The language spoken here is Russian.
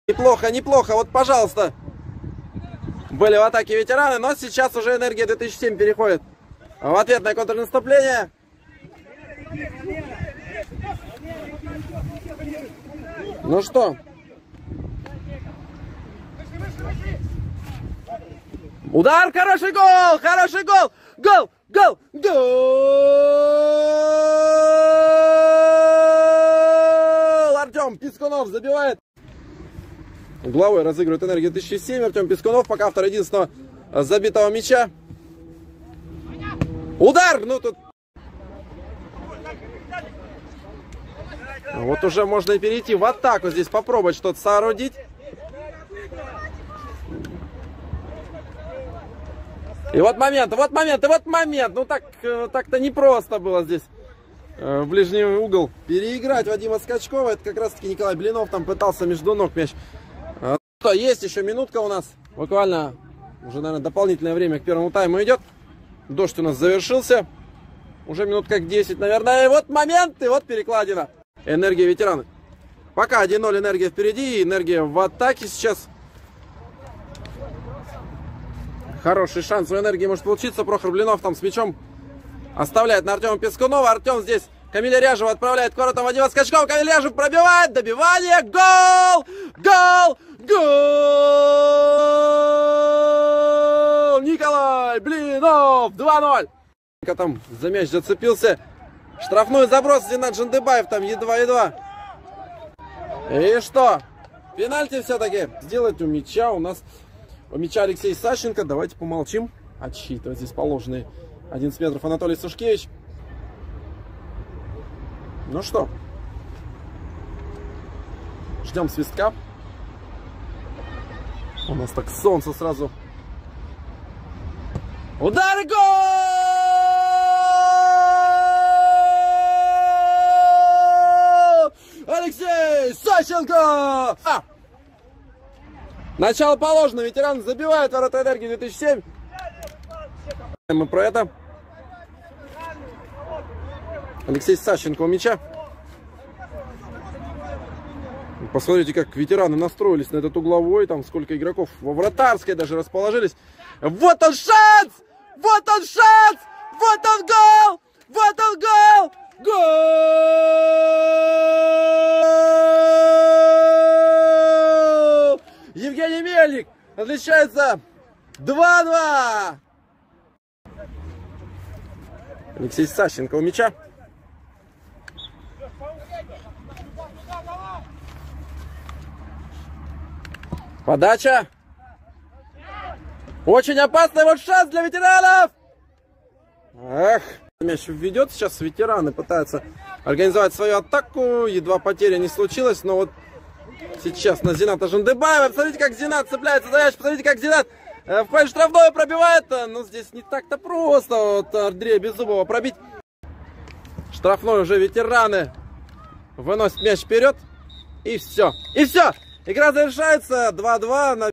Неплохо, неплохо. Вот, пожалуйста. Были в атаке ветераны, но сейчас уже энергия 2007 переходит в ответное контрнаступление. Ну что? Удар, хороший гол! Хороший гол! Гол! Гол! Гол! Артем Пискунов забивает. Угловой разыгрывает энергию 2007. Артем Пискунов пока автор единственного забитого мяча. Удар! Ну тут... Вот уже можно и перейти в атаку. Здесь попробовать что-то соорудить. И вот момент, вот момент, и вот момент. Ну так-то непросто было здесь в ближний угол переиграть Вадима Скачкова. Это как раз таки Николай Блинов там пытался между ног мяч. Что, есть еще минутка у нас. Буквально уже, наверное, дополнительное время к первому тайму идет. Дождь у нас завершился. Уже минут как 10, наверное. И вот момент, и вот перекладина. Энергия ветераны. Пока 1-0 энергия впереди. Энергия в атаке сейчас. Хороший шанс у энергии может получиться. Прохор Блинов там с мячом оставляет на Артема Пискунова. Артем здесь Камиля Ряжева отправляет к воротам Вадима Скачкова. Камиль Ряжев пробивает. Добивание. Гол! Гол! Гол! Николай Блинов. 2-0. Там за мяч зацепился. Штрафной заброс. Зинат Жандыбаев там едва-едва. И что? Пенальти все-таки сделать у мяча. У нас у мяча Алексей Сащенко. Давайте помолчим. Отсчитывать здесь положенные 11 метров Анатолий Сушкевич. Ну что? Ждем свистка. У нас так солнце сразу. Удар и гол! Алексей Сащенко! Начало положено. Ветеран забивает ворота энергии 2007. Мы про это. Алексей Сащенко у мяча. Посмотрите, как ветераны настроились на этот угловой. Там сколько игроков во вратарской даже расположились. Вот он шанс! Вот он шанс! Вот он гол! Вот он гол! Гол! Евгений Мельник отличается 2-2. Алексей Сащенко у мяча. Подача. Очень опасный вот шанс для ветеранов. Эх. Мяч введет сейчас. Ветераны пытаются организовать свою атаку. Едва потеря не случилась. Но вот сейчас на Зината Жандыбаева. Посмотрите, как Зинат цепляется за мяч. Посмотрите, как Зинат в поле штрафное пробивает. Ну, здесь не так-то просто вот Андрея Беззубова пробить. Штрафной уже ветераны выносят мяч вперед. И все. И все. Игра завершается 2-2.